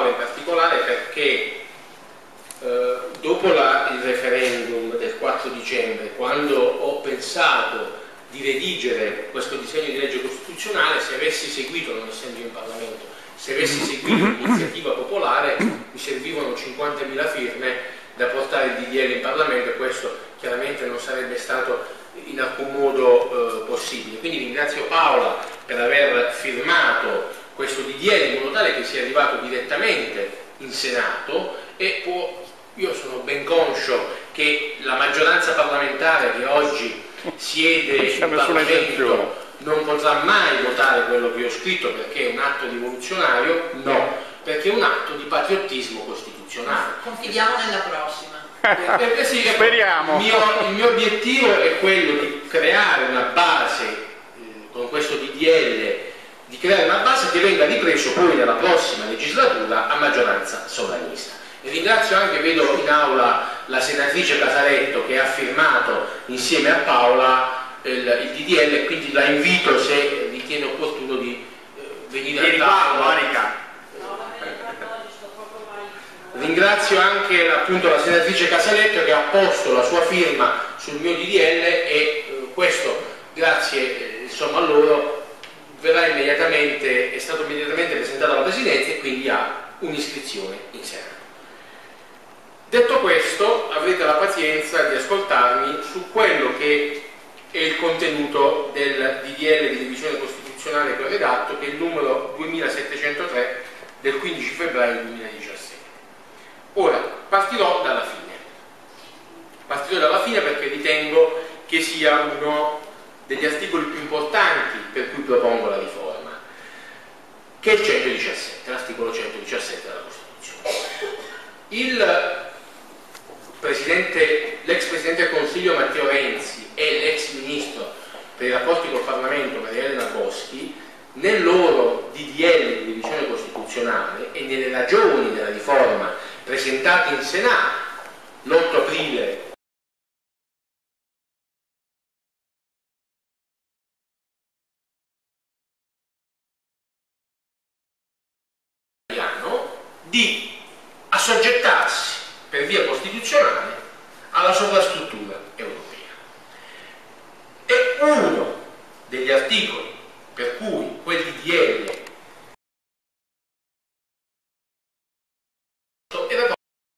Paola in particolare perché dopo il referendum del 4 dicembre, quando ho pensato di redigere questo disegno di legge costituzionale, se avessi seguito, non essendo in Parlamento, se avessi seguito l'iniziativa popolare, mi servivano 50.000 firme da portare il DDL in Parlamento e questo chiaramente non sarebbe stato in alcun modo possibile. Quindi ringrazio Paola per aver firmato questo DDL in modo tale che sia arrivato direttamente in Senato e io sono ben conscio che la maggioranza parlamentare che oggi siede in Parlamento non potrà mai votare quello che ho scritto perché è un atto rivoluzionario, no, perché è un atto di patriottismo costituzionale. Confidiamo nella prossima. Sì, speriamo. Il mio obiettivo è quello di creare una base con questo DDL, di creare una base che venga ripreso poi nella prossima legislatura a maggioranza sovranista. E ringrazio anche, vedo in aula la senatrice Casaretto che ha firmato insieme a Paola il DDL e quindi la invito, se ritiene opportuno, di venire a tavola. Ringrazio anche appunto la senatrice Casaletto che ha posto la sua firma sul mio DDL e questo, grazie insomma a loro, è stato immediatamente presentato alla Presidenza e quindi ha un'iscrizione in Senato. Detto questo, avrete la pazienza di ascoltarmi su quello che è il contenuto del DDL di revisione costituzionale che ho redatto, che è il numero 2703 del 15 febbraio 2017. Ora, partirò dalla fine perché ritengo che sia uno degli articoli più importanti per cui propongo la riforma, che è il 117, l'articolo 117 della Costituzione. L'ex Presidente del Consiglio Matteo Renzi e l'ex Ministro per i rapporti col Parlamento Maria Elena Boschi, nel loro DDL di revisione costituzionale e nelle ragioni della riforma presentate in Senato l'8 aprile di assoggettarsi per via costituzionale alla sovrastruttura europea. È uno degli articoli per cui quel DDL era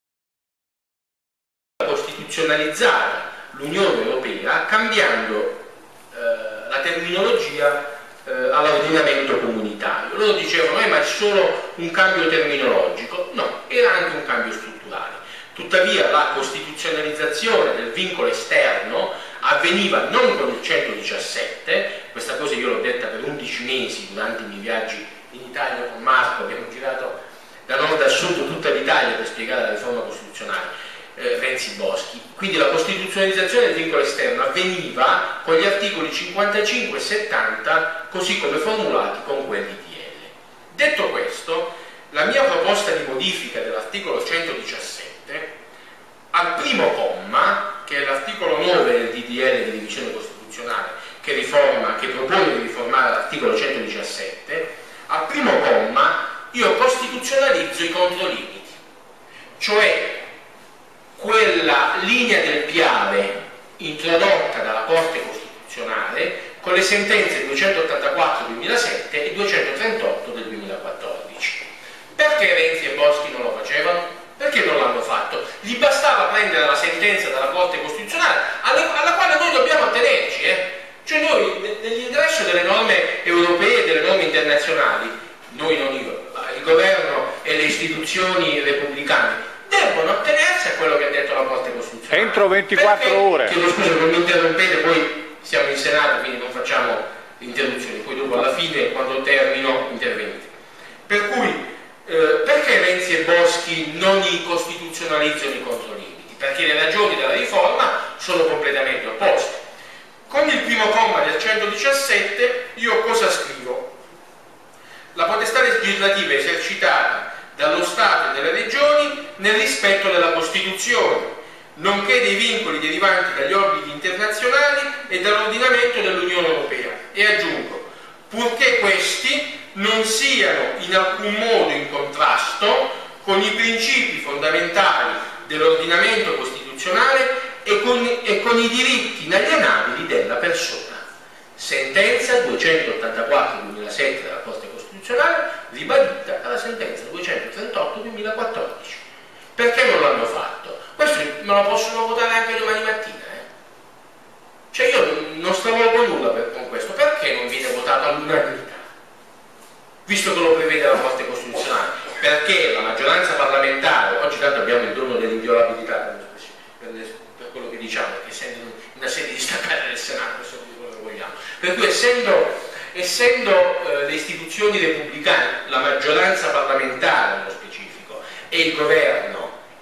costituzionalizzare l'Unione Europea cambiando la terminologia all'ordinamento comunitario. Loro dicevano ma è solo un cambio terminologico. No, era anche un cambio strutturale. Tuttavia la costituzionalizzazione del vincolo esterno avveniva non con il 117, questa cosa io l'ho detta per 11 mesi durante i miei viaggi in Italia con Marco, abbiamo girato da nord a sud tutta l'Italia per spiegare la riforma costituzionale Renzi Boschi. Quindi la costituzionalizzazione del vincolo esterno avveniva con gli articoli 55 e 70 così come formulati con quel DDL. Detto questo, la mia proposta di modifica dell'articolo 117 al primo comma, che è l'articolo 9 del DDL di revisione costituzionale che propone di riformare l'articolo 117, al primo comma io costituzionalizzo i controlimiti, cioè quella linea del Piave introdotta dalla Corte Costituzionale con le sentenze 284 del 2007 e 238 del 2014. Perché Renzi e Boschi non lo facevano? Perché non l'hanno fatto? Gli bastava prendere la sentenza dalla Corte Costituzionale alla quale noi dobbiamo attenerci, cioè noi nell'ingresso delle norme europee e delle norme internazionali, noi non io, il governo e le istituzioni repubblicane debbono attenersi a quello che ha detto la Corte Costituzionale. Entro 24 ore. Chiedo scusa, non mi interrompete, poi siamo in Senato, quindi non facciamo interruzioni, poi dopo alla fine, quando termino, intervenite. Per cui, perché Renzi e Boschi non costituzionalizzano i controlimiti? Perché le ragioni della riforma sono completamente opposte. Con il primo comma del 117 io cosa scrivo? La potestà legislativa è esercitata dallo Stato e dalle Regioni nel rispetto della Costituzione, nonché dei vincoli derivanti dagli obblighi internazionali e dall'ordinamento dell'Unione Europea. E aggiungo, purché questi non siano in alcun modo in contrasto con i principi fondamentali dell'ordinamento costituzionale e con i diritti inalienabili della persona. Sentenza 284/2007 della Corte Costituzionale, ribadita dalla sentenza 238/2014. Perché non l'hanno fatto? Questo me lo possono votare anche domani mattina. Cioè io non stravolgo nulla con questo. Perché non viene votato all'unanimità? Visto che lo prevede la Corte Costituzionale. Perché la maggioranza parlamentare, oggi tanto abbiamo il dono dell'inviolabilità per quello che diciamo, che essendo una sede distaccata del Senato, possiamo dire quello che vogliamo. Per cui essendo le istituzioni repubblicane, la maggioranza parlamentare nello specifico, e il governo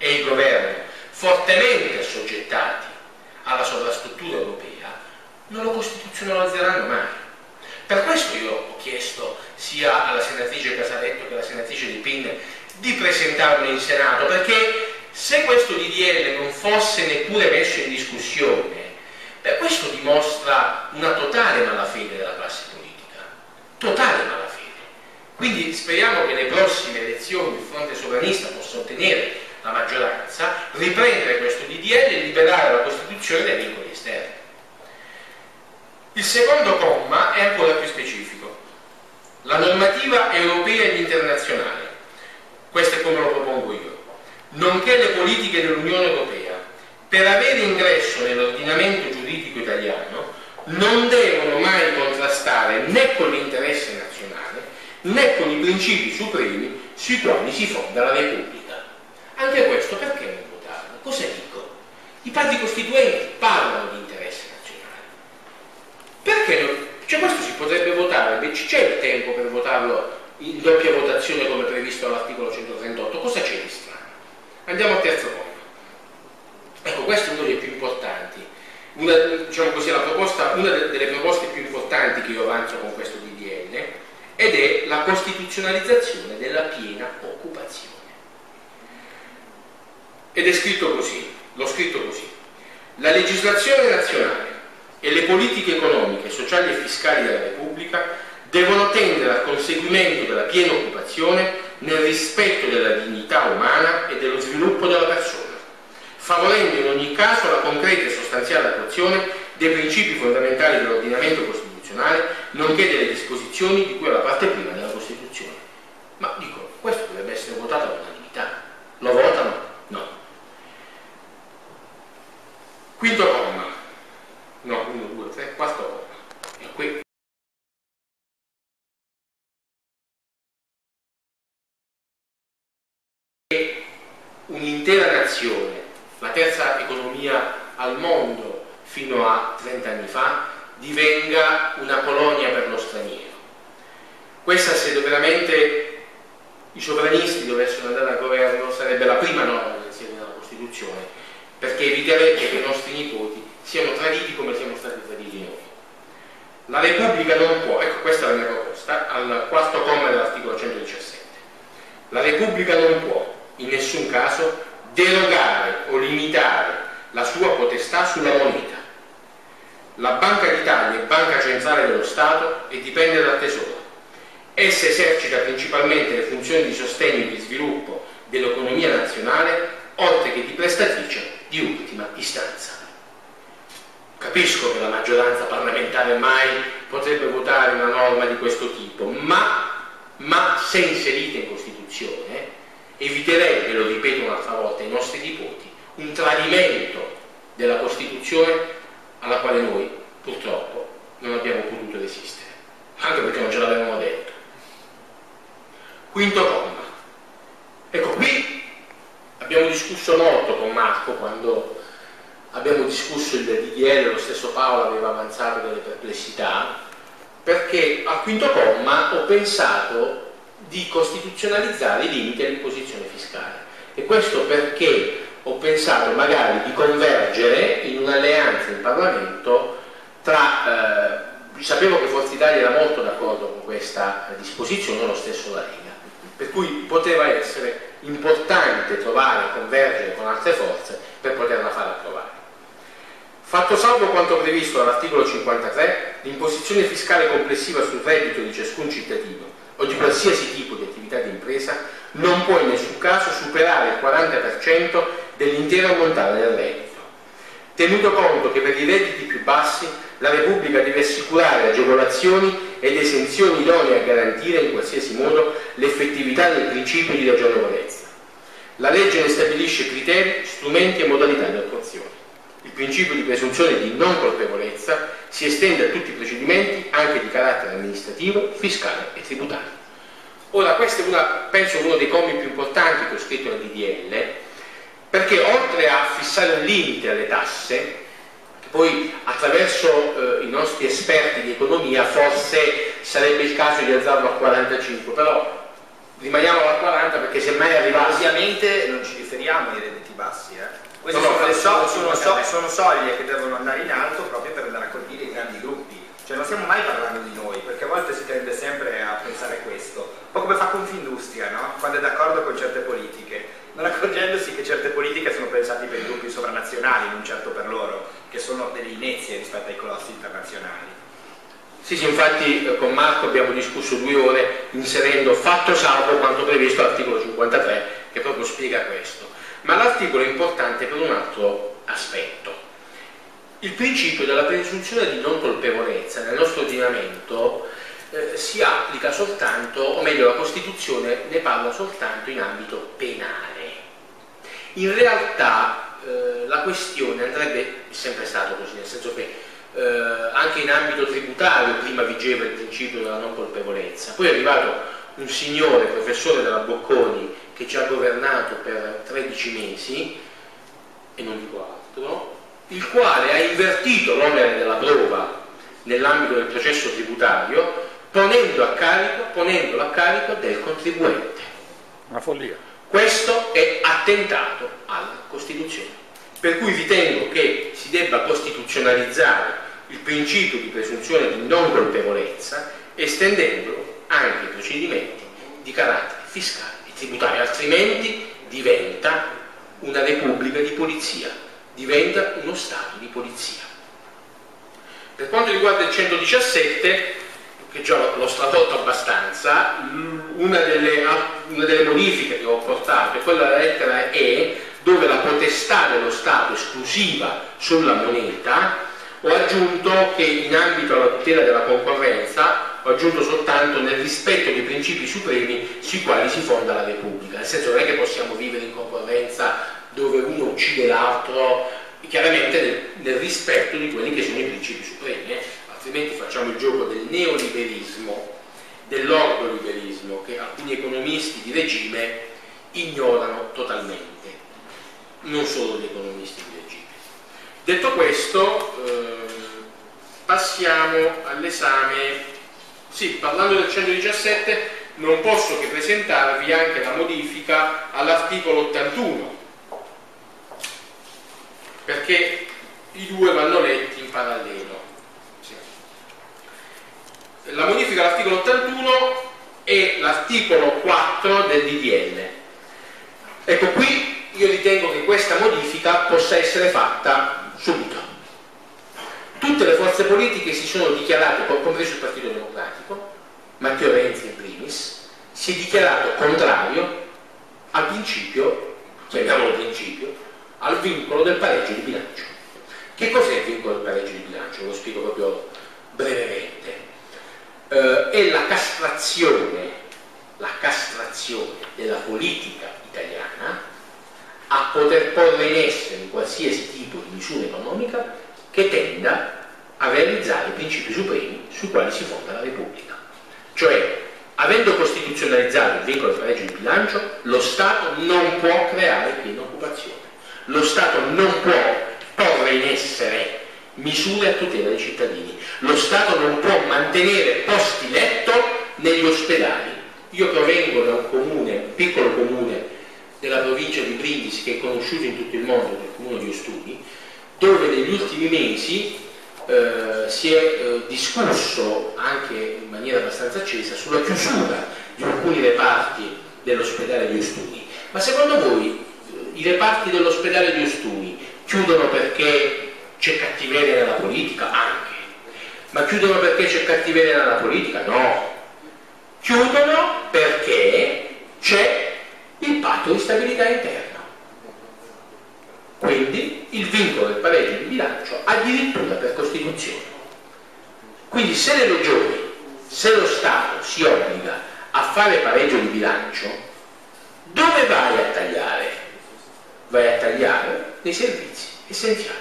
fortemente assoggettati alla sovrastruttura europea, non lo costituzionalizzeranno mai. Per questo io ho chiesto sia alla senatrice Casaletto che alla senatrice Di Pin di presentarlo in Senato, perché se questo DDL non fosse neppure messo in discussione, questo dimostra una totale malafede della classe politica, totale malafede. Quindi speriamo che le prossime elezioni il fronte sovranista possa ottenere la maggioranza, riprendere questo DDL e liberare la Costituzione dai vincoli esterni. Il secondo comma è ancora più specifico. La normativa europea ed internazionale, questo è come lo propongo io, nonché le politiche dell'Unione Europea, per avere ingresso nell'ordinamento giuridico italiano, non devono mai contrastare né con l'interesse nazionale né con i principi supremi sui quali si fonda la Repubblica. Anche questo perché non votarlo? Cosa dico? I padri costituenti parlano di interesse nazionale. Perché non? Cioè questo si potrebbe votare, c'è il tempo per votarlo in doppia votazione come previsto dall'articolo 138, cosa c'è di strano? Andiamo al terzo comma. Ecco, questo è uno dei più importanti, diciamo così, una delle proposte più importanti che io avanzo con questo DDL, ed è la costituzionalizzazione della piena occupazione. Ed è scritto così, l'ho scritto così: la legislazione nazionale e le politiche economiche, sociali e fiscali della Repubblica devono tendere al conseguimento della piena occupazione nel rispetto della dignità umana e dello sviluppo della persona, favorendo in ogni caso la concreta e sostanziale attuazione dei principi fondamentali dell'ordinamento costituzionale, nonché delle disposizioni di cui è la parte prima della Costituzione. Ma dico, questo dovrebbe essere votato all'unanimità. Lo votano? No. Quinto comma. No, 1, 2, 3, quarto comma. E qui. Un'intera nazione, la terza economia al mondo fino a 30 anni fa, divenga una colonia per lo straniero. Questa, se veramente i sovranisti dovessero andare al governo, sarebbe la prima norma che insieme nella Costituzione, perché eviterebbe che i nostri nipoti siano traditi come siamo stati traditi noi. La Repubblica non può, ecco questa è la mia proposta, al quarto comma dell'articolo 117. La Repubblica non può in nessun caso derogare o limitare la sua potestà sulla moneta. La Banca d'Italia è banca centrale dello Stato e dipende dal Tesoro. Essa esercita principalmente le funzioni di sostegno e di sviluppo dell'economia nazionale, oltre che di prestatrice di ultima istanza. Capisco che la maggioranza parlamentare mai potrebbe votare una norma di questo tipo, ma se inserita in Costituzione eviterebbe, lo ripeto un'altra volta, ai nostri nipoti un tradimento della Costituzione alla quale noi purtroppo non abbiamo potuto resistere, anche perché non ce l'avevamo detto. Quinto comma. Ecco, qui abbiamo discusso molto con Marco quando abbiamo discusso il DDL, lo stesso Paolo aveva avanzato delle perplessità, perché al quinto comma ho pensato di costituzionalizzare i limiti all'imposizione fiscale, e questo perché ho pensato magari di convergere in un'alleanza in Parlamento tra sapevo che Forza Italia era molto d'accordo con questa disposizione, lo stesso la Lega, per cui poteva essere importante trovare e convergere con altre forze per poterla fare approvare. Fatto salvo quanto previsto dall'articolo 53, l'imposizione fiscale complessiva sul reddito di ciascun cittadino o di qualsiasi tipo di attività di impresa non può in nessun caso superare il 40% dell'intero ammontare del reddito. Tenuto conto che per i redditi più bassi la Repubblica deve assicurare agevolazioni ed esenzioni idonee a garantire in qualsiasi modo l'effettività del principio di ragionevolezza. La legge ne stabilisce criteri, strumenti e modalità di attuazione. Il principio di presunzione di non colpevolezza si estende a tutti i procedimenti, anche di carattere amministrativo, fiscale e tributario. Ora, questo è penso uno dei commi più importanti che ho scritto nel DDL, perché oltre a fissare un limite alle tasse, poi attraverso i nostri esperti di economia forse sarebbe il caso di alzarlo a 45, però rimaniamo a 40 perché semmai arrivasse... Ovviamente non ci riferiamo ai redditi bassi, queste No, sono soglie che devono andare in alto proprio per andare a colpire i grandi gruppi. Cioè non stiamo mai parlando di noi, perché a volte si tende sempre a pensare questo. Un po' come fa Confindustria, no? Quando è d'accordo con certe politiche, non accorgendosi che certe politiche sono pensate per i gruppi sovranazionali, non certo per loro, che sono delle inezie rispetto ai colossi internazionali. Sì, infatti con Marco abbiamo discusso 2 ore inserendo fatto salvo quanto previsto all'articolo 53 che proprio spiega questo. Ma l'articolo è importante per un altro aspetto. Il principio della presunzione di non colpevolezza nel nostro ordinamento si applica soltanto, o meglio la Costituzione ne parla soltanto in ambito penale. In realtà la questione andrebbe, è sempre stato così, nel senso che anche in ambito tributario prima vigeva il principio della non colpevolezza, poi è arrivato un signore, professore della Bocconi, che ci ha governato per 13 mesi, e non dico altro, il quale ha invertito l'onere della prova nell'ambito del processo tributario, ponendolo a carico del contribuente. Una follia. Questo è attentato alla Costituzione. Per cui ritengo che si debba costituzionalizzare il principio di presunzione di non colpevolezza, estendendolo anche ai procedimenti di carattere fiscale e tributario, altrimenti diventa una repubblica di polizia, diventa uno Stato di polizia. Per quanto riguarda il 117, che già l'ho stradotto abbastanza, una delle modifiche che ho portato è quella della lettera E, dove la potestà dello Stato esclusiva sulla moneta, ho aggiunto che in ambito alla tutela della concorrenza, ho aggiunto soltanto nel rispetto dei principi supremi sui quali si fonda la Repubblica, nel senso non è che possiamo vivere in concorrenza dove uno uccide l'altro, chiaramente nel rispetto di quelli che sono i principi supremi, altrimenti facciamo il gioco del neoliberismo, dell'ordoliberismo, che alcuni economisti di regime ignorano totalmente, non solo gli economisti di regime. Detto questo, passiamo all'esame. Sì, parlando del 117 non posso che presentarvi anche la modifica all'articolo 81, perché i 2 vanno letti in parallelo. Sì. La modifica all'articolo 81 è l'articolo 4 del DDL. Ecco, qui io ritengo che questa modifica possa essere fatta subito. Tutte le forze politiche si sono dichiarate, compreso il Partito Democratico, Matteo Renzi in primis, si è dichiarato contrario al principio, chiamiamolo principio, al vincolo del pareggio di bilancio. Che cos'è il vincolo del pareggio di bilancio? Lo spiego proprio brevemente. È la castrazione della politica italiana a poter porre in essere qualsiasi tipo di misura economica che tenda a realizzare i principi supremi sui quali si fonda la Repubblica. Cioè, avendo costituzionalizzato il vincolo del pareggio di bilancio, lo Stato non può creare piena occupazione. Lo Stato non può porre in essere misure a tutela dei cittadini. Lo Stato non può mantenere posti letto negli ospedali. Io provengo da un piccolo comune della provincia di Brindisi, che è conosciuto in tutto il mondo, del comune di Ostuni, dove negli ultimi mesi si è discusso anche in maniera abbastanza accesa sulla chiusura di alcuni reparti dell'ospedale di Ostuni. Ma secondo voi i reparti dell'ospedale di Ostuni chiudono perché c'è cattiveria nella politica? Anche. Ma chiudono perché c'è cattiveria nella politica? No. Chiudono Quindi se le regioni, se lo Stato si obbliga a fare pareggio di bilancio, dove vai a tagliare? Vai a tagliare nei servizi essenziali.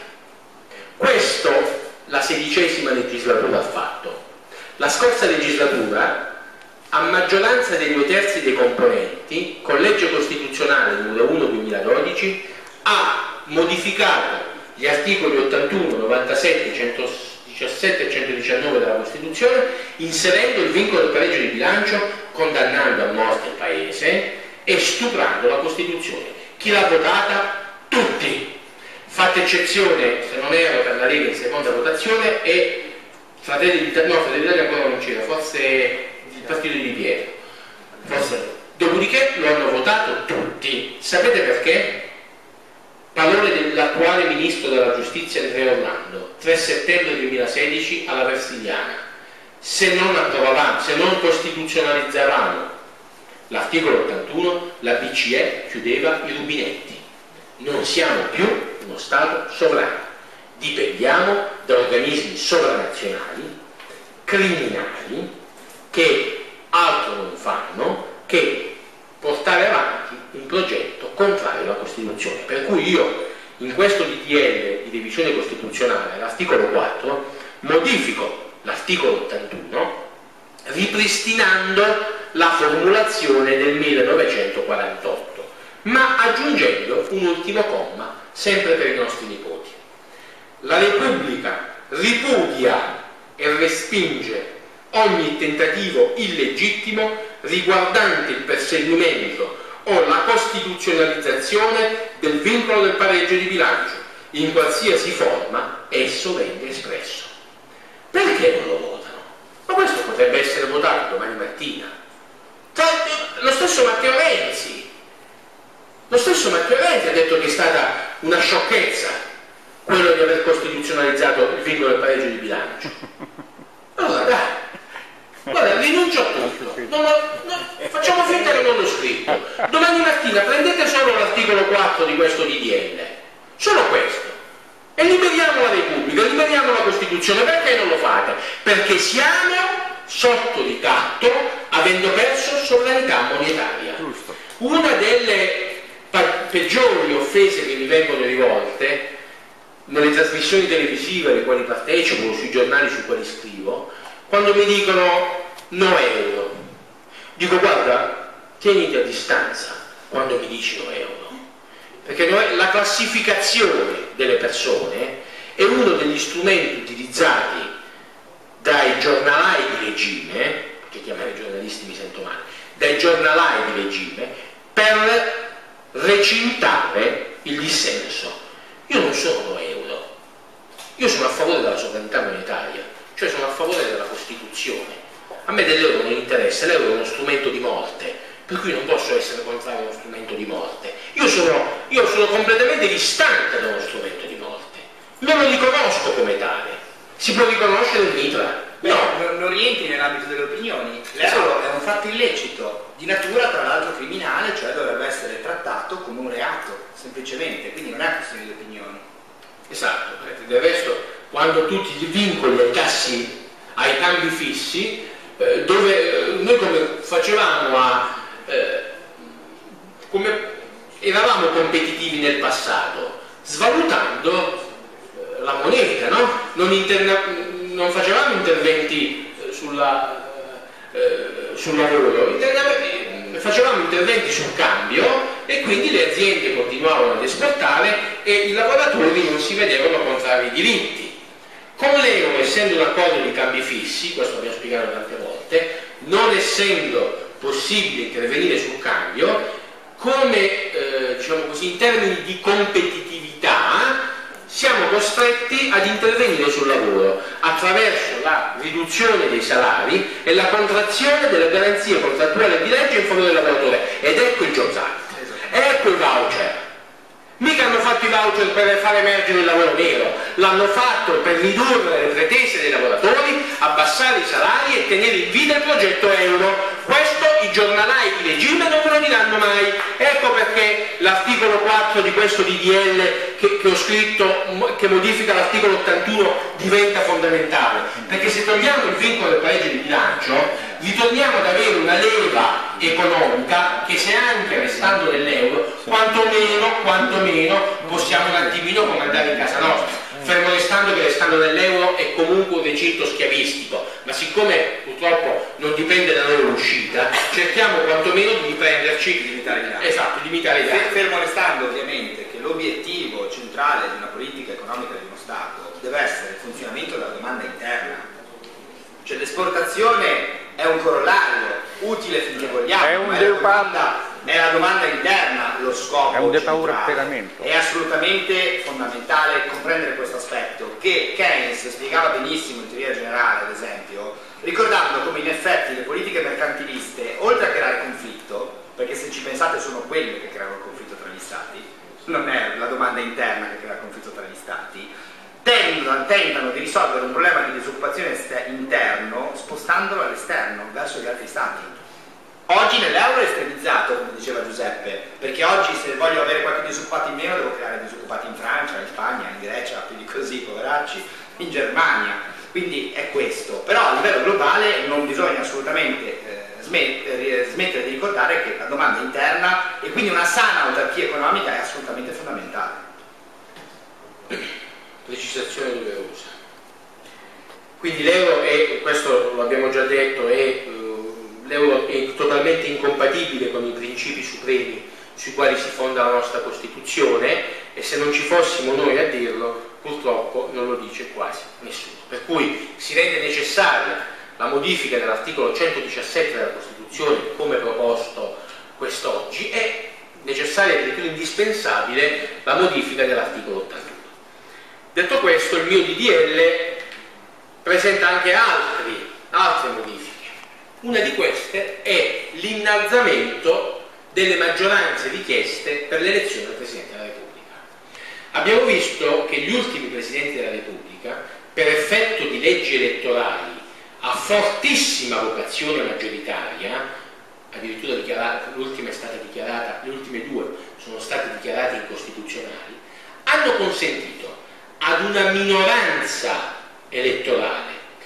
Questo la XVI legislatura ha fatto. La scorsa legislatura, a maggioranza dei 2/3 dei componenti, con legge costituzionale numero 1/2012, ha modificato gli articoli 81, 97, 117 e 119 della Costituzione, inserendo il vincolo del pareggio di bilancio, condannando a morte il Paese e stuprando la Costituzione. Chi l'ha votata? Tutti. Fatta eccezione, se non ero, per la Lega in seconda votazione e Fratelli d'Italia ancora non c'era, forse il partito di Pietro. Dopodiché lo hanno votato tutti. Sapete perché? Parole dell'attuale ministro della giustizia Andrea Orlando, 3 settembre 2016 alla Versiliana. Se non costituzionalizzavamo l'articolo 81, la BCE chiudeva i rubinetti. Non siamo più uno Stato sovrano, dipendiamo da organismi sovranazionali, criminali, che altro non fanno che portare avanti un progetto contrario alla Costituzione. Per cui io, in questo DDL di revisione costituzionale, all'articolo 4, modifico l'articolo 81, ripristinando la formulazione del 1948, ma aggiungendo un ultimo comma, sempre per i nostri nipoti. La Repubblica ripudia e respinge ogni tentativo illegittimo riguardante il perseguimento o la costituzionalizzazione del vincolo del pareggio di bilancio, in qualsiasi forma esso venga espresso. Perché non lo votano? Ma questo potrebbe essere votato domani mattina. Lo stesso Matteo Renzi ha detto che è stata una sciocchezza quello di aver costituzionalizzato il vincolo del pareggio di bilancio. Allora dai, guarda, rinuncio a tutto, facciamo finta che non l'ho scritto. Domani mattina prendete solo l'articolo 4 di questo DDL, solo questo, e liberiamo la Repubblica, liberiamo la Costituzione. Perché non lo fate? Perché siamo sotto ricatto, avendo perso sovranità monetaria. Una delle peggiori offese che mi vengono rivolte nelle trasmissioni televisive alle quali partecipo o sui giornali sui quali scrivo, quando mi dicono no euro, dico guarda, tieniti a distanza quando mi dici no euro, perché la classificazione delle persone è uno degli strumenti utilizzati dai giornalai di regime, che chiamare giornalisti mi sento male, dai giornalai di regime per recintare il dissenso. Io non sono euro, io sono a favore della sovranità monetaria, cioè sono a favore della Costituzione. A me dell'euro non interessa, l'euro è uno strumento di morte, per cui non posso essere contrario a uno strumento di morte. Io sono completamente distante da uno strumento di morte, non lo riconosco come tale. Si può riconoscere un mitra? No. Non rientri nell'ambito delle opinioni. L'euro è un fatto illecito, di natura tra l'altro criminale, cioè dovrebbe essere trattato come un reato, semplicemente, quindi non è questione di opinioni. Esatto, del resto quando tu ti vincoli ai cambi fissi, dove noi come facevamo come eravamo competitivi nel passato, svalutando la moneta, no? Non facevamo interventi sul lavoro, facevamo interventi sul cambio e quindi le aziende continuavano ad esportare e i lavoratori non si vedevano contrari ai diritti. Con l'euro, essendo un accordo di cambi fissi, questo l'abbiamo spiegato tante volte, non essendo possibile intervenire sul cambio, come diciamo così, in termini di competitività siamo costretti ad intervenire sul lavoro attraverso la riduzione dei salari e la contrazione delle garanzie contrattuali di legge in favore del lavoratore. Ed ecco il Jobs Act, ecco i voucher. Mica hanno fatto i voucher per far emergere il lavoro nero, l'hanno fatto per ridurre le pretese dei lavoratori, abbassare i salari e tenere in vita il progetto euro. Questo i giornalai di regime non ve lo diranno mai. Ecco perché l'articolo 4 di questo DDL che ho scritto, che modifica l'articolo 81, diventa fondamentale, perché se togliamo il vincolo del pareggio di bilancio ritorniamo ad avere una leva economica che, se anche restando nell'euro, quantomeno possiamo un attimino comandare in casa nostra, fermo restando che restando nell'euro è comunque un recinto schiavistico, ma siccome purtroppo non dipende da noi l'uscita, cerchiamo quantomeno di riprenderci, limitare i danni. Esatto, limitare i danni. Fermo restando ovviamente che l'obiettivo centrale di una politica economica di uno Stato deve essere il funzionamento della domanda interna, cioè l'esportazione è un corollario utile finché vogliamo, è la domanda interna lo scopo, è un centrale. depauperamento. È assolutamente fondamentale comprendere questo aspetto, che Keynes spiegava benissimo in teoria generale, ad esempio, ricordando come in effetti le politiche mercantiliste, oltre a creare conflitto, perché se ci pensate sono quelle che creano il conflitto tra gli stati, non è la domanda interna che crea il conflitto tra gli stati, tentano di risolvere un problema di disoccupazione interno spostandolo all'esterno, verso gli altri stati. Oggi nell'euro è estremizzato, come diceva Giuseppe, perché oggi se voglio avere qualche disoccupato in meno devo creare disoccupati in Francia, in Spagna, in Grecia, più di così, poveracci, in Germania. Quindi è questo. Però a livello globale non bisogna assolutamente smettere di ricordare che la domanda interna e quindi una sana autarchia economica è assolutamente fondamentale. Precisazione doverosa. Quindi l'euro è, questo lo abbiamo già detto, l'euro è totalmente incompatibile con i principi supremi sui quali si fonda la nostra Costituzione, e se non ci fossimo noi a dirlo, purtroppo non lo dice quasi nessuno. Per cui si rende necessaria la modifica dell'articolo 117 della Costituzione come proposto quest'oggi, è necessaria e addirittura indispensabile la modifica dell'articolo 81. Detto questo, il mio DDL presenta anche altre modifiche. Una di queste è l'innalzamento delle maggioranze richieste per l'elezione del Presidente della Repubblica. Abbiamo visto che gli ultimi Presidenti della Repubblica, per effetto di leggi elettorali a fortissima vocazione maggioritaria, addirittura l'ultima è stata dichiarata, le ultime due sono state dichiarate incostituzionali, hanno consentito ad una minoranza elettorale,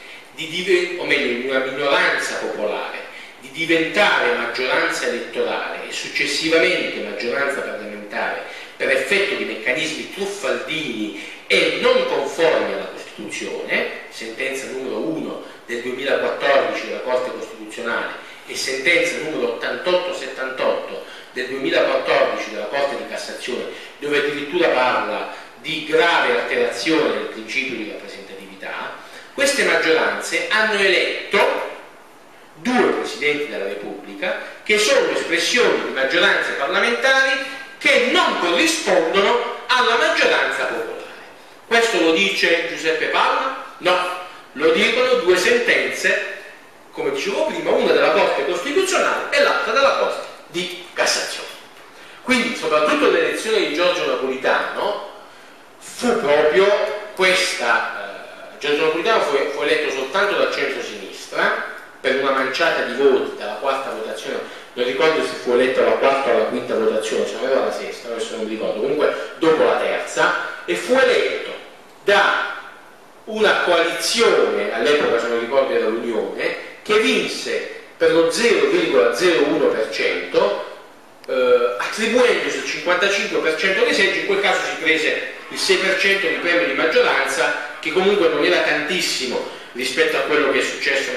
o meglio, una minoranza popolare, di diventare maggioranza elettorale e successivamente maggioranza parlamentare per effetto di meccanismi truffaldini e non conformi alla Costituzione, sentenza numero 1 del 2014 della Corte Costituzionale e sentenza numero 8878 del 2014 della Corte di Cassazione, dove addirittura parla di grave alterazione del principio di rappresentatività. Queste maggioranze hanno eletto due Presidenti della Repubblica che sono espressioni di maggioranze parlamentari che non corrispondono alla maggioranza popolare. Questo lo dice Giuseppe Palma? No, lo dicono due sentenze, come dicevo prima, una della Corte Costituzionale e l'altra della Corte di Cassazione. Quindi, soprattutto l'elezione di Giorgio Napolitano fu proprio questa. Giorgio Napolitano fu eletto soltanto dal centro-sinistra per una manciata di voti dalla quarta votazione, non ricordo se fu eletto alla quarta o alla quinta votazione, se non era la sesta, adesso non mi ricordo, comunque dopo la terza, e fu eletto da una coalizione, all'epoca se non ricordo era l'Unione, che vinse per lo 0,01%, attribuendosi il 55% dei seggi. In quel caso si prese il 6% di premio di maggioranza, che comunque non era tantissimo rispetto a quello che è successo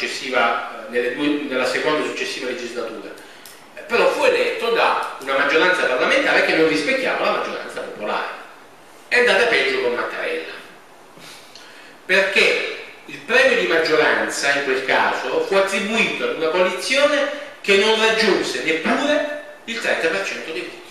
nella seconda successiva legislatura, però fu eletto da una maggioranza parlamentare che non rispecchiava la maggioranza popolare. È andata peggio con Mattarella, perché il premio di maggioranza in quel caso fu attribuito ad una coalizione che non raggiunse neppure il 30% dei voti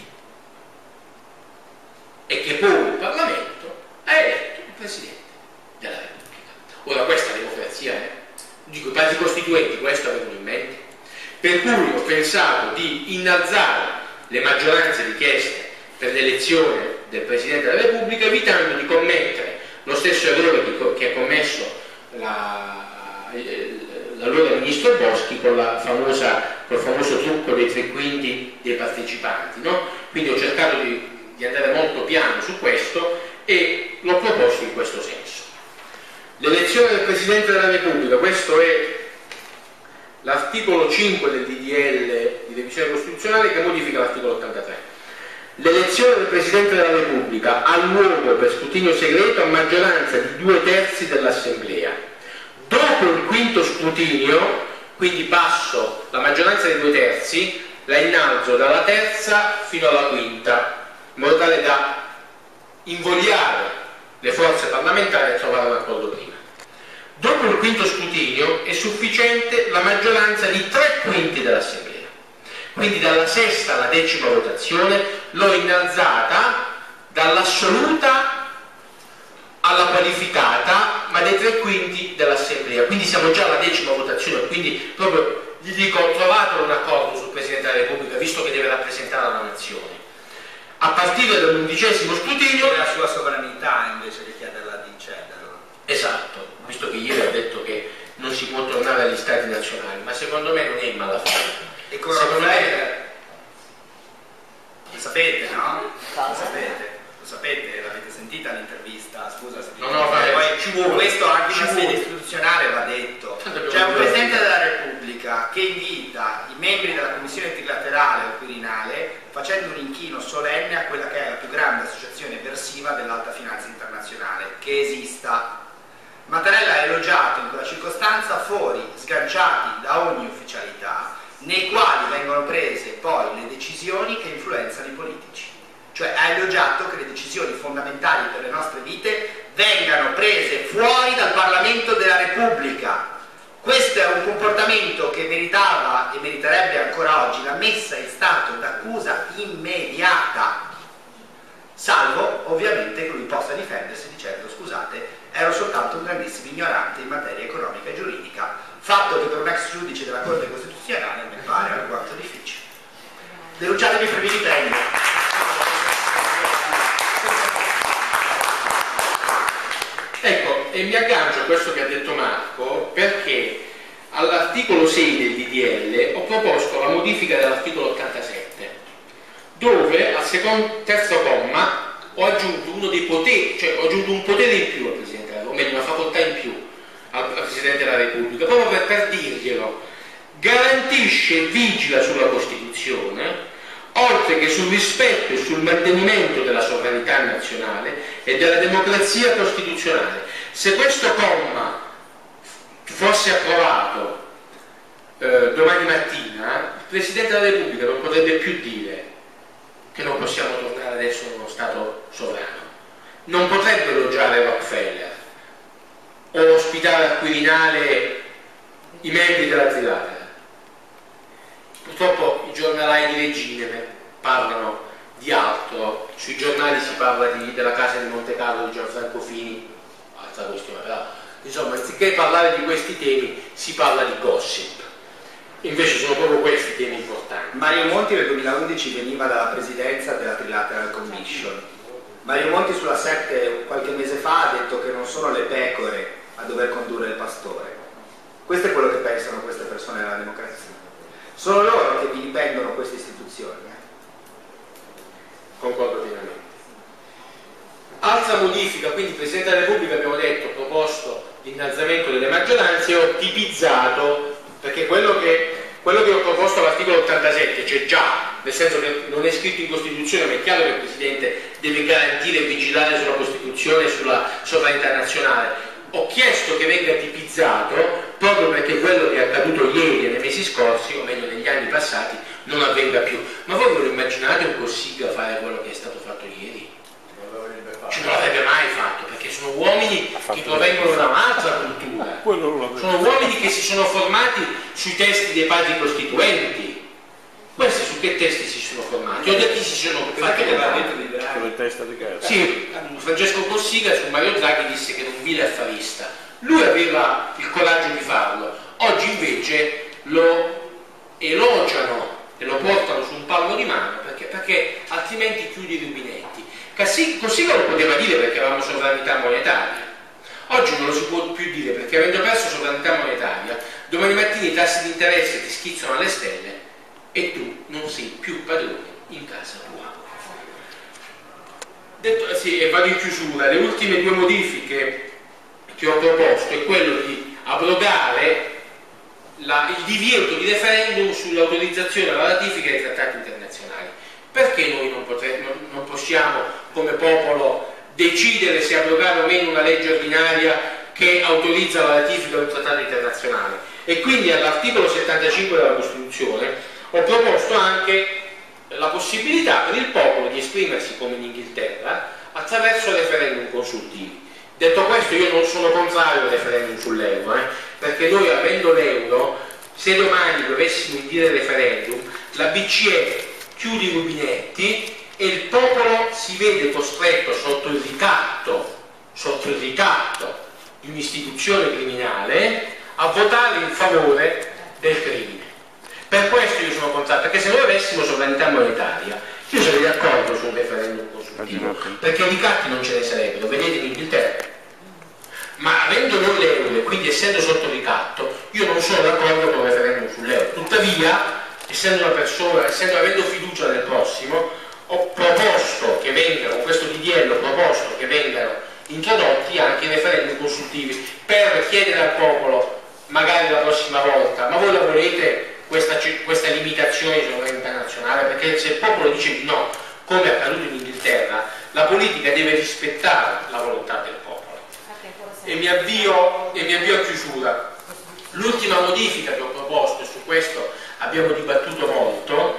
e che poi il Parlamento ha eletto il Presidente della Repubblica. Ora, questa democrazia è, dico, i padri costituenti questo avevano in mente, per cui ho pensato di innalzare le maggioranze richieste per l'elezione del Presidente della Repubblica, evitando di commettere lo stesso errore che ha commesso l'allora ministro Boschi col famoso trucco dei 3/5 dei partecipanti, no? Quindi ho cercato di andare molto piano su questo e l'ho proposto in questo senso. L'elezione del Presidente della Repubblica, questo è l'articolo 5 del DDL di revisione costituzionale che modifica l'articolo 83. L'elezione del Presidente della Repubblica ha luogo per scrutinio segreto a maggioranza di 2/3 dell'Assemblea. Dopo il quinto scrutinio, quindi passo la maggioranza di 2/3, la innalzo dalla terza fino alla quinta, in modo tale da invogliare le forze parlamentari a trovare un accordo prima. Dopo il quinto scrutinio è sufficiente la maggioranza di 3/5 dell'Assemblea. Quindi dalla sesta alla decima votazione l'ho innalzata dall'assoluta alla qualificata, ma dei 3/5 dell'Assemblea. Quindi siamo già alla decima votazione, quindi proprio gli dico, ho trovato un accordo sul Presidente della Repubblica, visto che deve rappresentare la nazione. A partire dall'11° scrutinio... È la sua sovranità invece di chiederla di cederlo. Esatto, visto che ieri ho detto che non si può tornare agli stati nazionali, ma secondo me non è in malaffare. E con secondo me lo sapete, no? Lo sapete, l'avete sentita l'intervista, scusa se no, poi ci vuole. Questo anche in ci una sede vuole. istituzionale va detto. C'è un Presidente della Repubblica che invita i membri della Commissione trilaterale o Quirinale facendo un inchino solenne a quella che è la più grande associazione eversiva dell'alta finanza internazionale che esista. Mattarella ha elogiato in quella circostanza fori sganciati da ogni ufficialità, nei quali vengono prese poi le decisioni che influenzano i politici. Cioè ha elogiato che le decisioni fondamentali per le nostre vite vengano prese fuori dal Parlamento della Repubblica. Questo è un comportamento che meritava e meriterebbe ancora oggi la messa in stato d'accusa immediata, salvo ovviamente che lui possa difendersi dicendo scusate, ero soltanto un grandissimo ignorante in materia economica e giuridica, fatto che per un ex giudice della Corte Costituzionale mi pare alquanto difficile. Denunciatemi per vilipendio. Ecco, e mi aggancio a questo che ha detto Marco, perché all'articolo 6 del DDL ho proposto la modifica dell'articolo 87, dove al terzo comma ho aggiunto uno dei poteri, cioè ho aggiunto un potere in più al Presidente, o meglio una facoltà in più al Presidente della Repubblica, proprio per dirglielo: garantisce e vigila sulla Costituzione, oltre che sul rispetto e sul mantenimento della sovranità nazionale e della democrazia costituzionale. Se questo comma fosse approvato domani mattina, il Presidente della Repubblica non potrebbe più dire che non possiamo tornare adesso in uno Stato sovrano, non potrebbe elogiare Rockefeller o ospitare al Quirinale i membri della Trilatera. Purtroppo i giornalai di regime parlano di altro, sui giornali si parla della casa di Monte Carlo di Gianfranco Fini, altra questione, però insomma anziché parlare di questi temi si parla di gossip, invece sono proprio questi i temi importanti. Mario Monti nel 2011 veniva dalla presidenza della Trilateral Commission. Mario Monti sulla 7 qualche mese fa ha detto che non sono le pecore a dover condurre il pastore. Questo è quello che pensano queste persone della democrazia. Sono loro che vilipendono queste istituzioni. Concordo pienamente. Altra modifica, quindi Presidente della Repubblica, abbiamo detto, proposto l'innalzamento delle maggioranze e ho tipizzato, perché quello che ho proposto all'articolo 87 c'è già, nel senso che non è scritto in Costituzione, ma è chiaro che il Presidente deve garantire e vigilare sulla Costituzione e sulla sovranità nazionale. Ho chiesto che venga tipizzato proprio perché quello che è accaduto ieri e nei mesi scorsi, o meglio negli anni passati, non avvenga più. Ma voi ve lo immaginate un Cossiga fare quello che è stato fatto ieri? Non l'avrebbe mai fatto, perché sono uomini che provengono da un'altra cultura, sono uomini che si sono formati sui testi dei padri costituenti. Questi su che testi si sono formati? O da chi si sono fatti formare? Sì, Francesco Cossiga su Mario Draghi disse che era un vile affarista. Lui aveva il coraggio di farlo. Oggi invece lo elogiano e lo portano su un palmo di mano perché altrimenti chiudi i rubinetti. Cossiga lo poteva dire perché avevamo sovranità monetaria. Oggi non lo si può più dire perché avendo perso sovranità monetaria domani mattina i tassi di interesse ti schizzano alle stelle e tu non sei più padrone in casa tua. Detto, sì, e vado in chiusura. Le ultime due modifiche che ho proposto è quello di abrogare il divieto di referendum sull'autorizzazione alla ratifica dei trattati internazionali. Perché noi non possiamo come popolo decidere se abrogare o meno una legge ordinaria che autorizza la ratifica di un trattato internazionale? E quindi all'articolo 75 della Costituzione ho proposto anche la possibilità per il popolo di esprimersi come in Inghilterra attraverso referendum consultivi. Detto questo, io non sono contrario al referendum sull'euro, perché noi, avendo l'euro, se domani dovessimo indire referendum, la BCE chiude i rubinetti e il popolo si vede costretto sotto il ricatto di un'istituzione criminale a votare in favore del crimine. Per questo io sono contrario, perché se noi avessimo sovranità monetaria io sarei d'accordo sul referendum consultivo, perché i ricatti non ce ne sarebbero, vedete in Inghilterra. Ma avendo noi l'euro e quindi essendo sotto ricatto, io non sono d'accordo con il referendum sull'euro. Tuttavia, essendo una persona, avendo fiducia nel prossimo, ho proposto che vengano, con questo DDL ho proposto che vengano introdotti anche i referendum consultivi per chiedere al popolo, magari la prossima volta, ma voi la volete questa limitazione di sovranità nazionale? Perché se il popolo dice di no, come è accaduto in Inghilterra, la politica deve rispettare la volontà del popolo. E mi avvio a chiusura. L'ultima modifica che ho proposto, e su questo abbiamo dibattuto molto,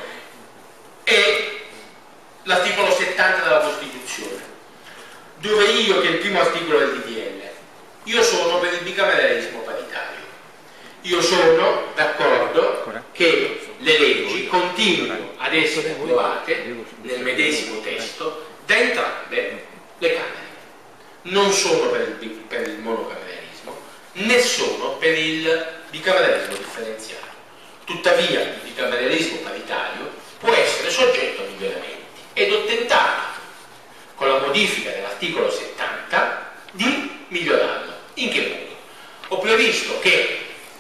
è l'articolo 70 della Costituzione, dove io, che è il primo articolo del DDL, io sono per il bicameralismo paritario. Io sono d'accordo che le leggi continuino ad essere approvate nel medesimo testo da entrambe le Camere. Non sono per il monocameralismo, né sono per il bicameralismo differenziato. Tuttavia il bicameralismo paritario può essere soggetto a miglioramenti ed ho tentato, con la modifica dell'articolo 70, di migliorarlo. In che modo? Ho previsto che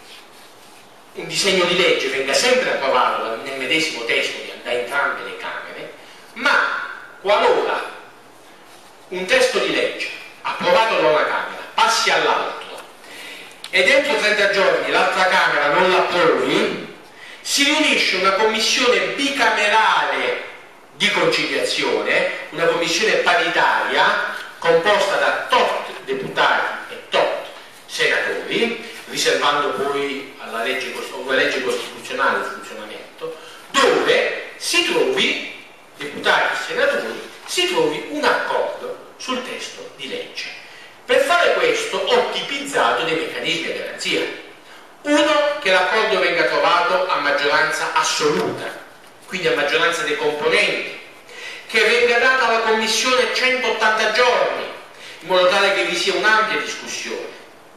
un disegno di legge venga sempre approvato nel medesimo testo da entrambe le Camere, ma qualora un testo di legge approvato da una Camera passi all'altro e dentro 30 giorni l'altra Camera non l'approvi, si riunisce una commissione bicamerale di conciliazione, una commissione paritaria composta da tot deputati e tot senatori, riservando poi alla legge costituzionale il funzionamento, dove si trovi, deputati e senatori, si trovi un accordo sul testo di legge. Per fare questo ho tipizzato dei meccanismi di garanzia. Uno, che l'accordo venga trovato a maggioranza assoluta, quindi a maggioranza dei componenti, che venga data alla Commissione 180 giorni, in modo tale che vi sia un'ampia discussione.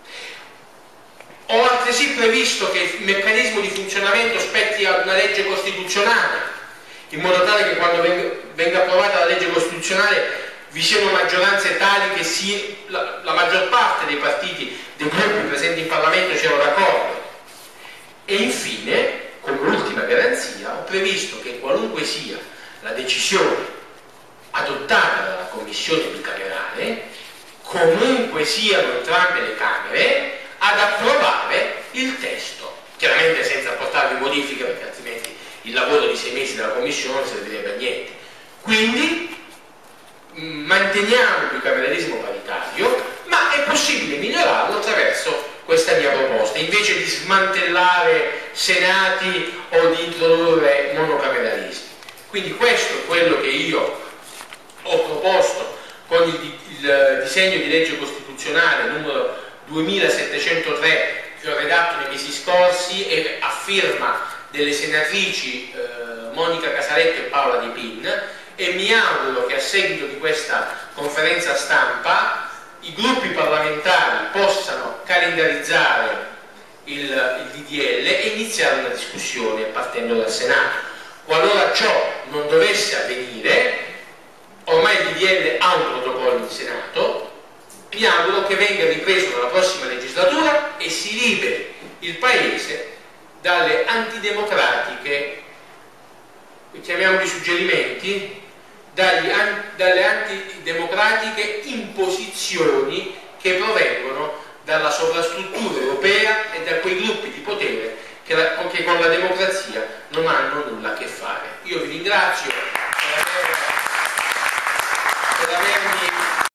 Ho altresì previsto che il meccanismo di funzionamento spetti a una legge costituzionale, in modo tale che quando venga approvata la legge costituzionale vi siano maggioranze tali che la maggior parte dei partiti, dei gruppi presenti in Parlamento siano d'accordo. E infine, come ultima garanzia, ho previsto che qualunque sia la decisione adottata dalla Commissione bicamerale, comunque siano entrambe le Camere ad approvare il testo, chiaramente senza apportarvi modifiche, perché altrimenti il lavoro di 6 mesi della Commissione non servirebbe a niente. Quindi manteniamo il bicameralismo paritario, ma è possibile migliorarlo attraverso questa mia proposta, invece di smantellare senati o di introdurre monocameralismi. Quindi questo è quello che io ho proposto con il disegno di legge costituzionale numero 2703 che ho redatto nei mesi scorsi e a firma delle senatrici Monica Casaletto e Paola Di Pin, e mi auguro che a seguito di questa conferenza stampa i gruppi parlamentari possano calendarizzare il DDL e iniziare una discussione partendo dal Senato. Qualora ciò non dovesse avvenire, ormai il DDL ha un protocollo in Senato, mi auguro che venga ripreso nella prossima legislatura e si liberi il Paese dalle antidemocratiche, chiamiamoli suggerimenti, dalle antidemocratiche imposizioni che provengono dalla sovrastruttura europea e da quei gruppi di potere che con la democrazia non hanno nulla a che fare. Io vi ringrazio per avermi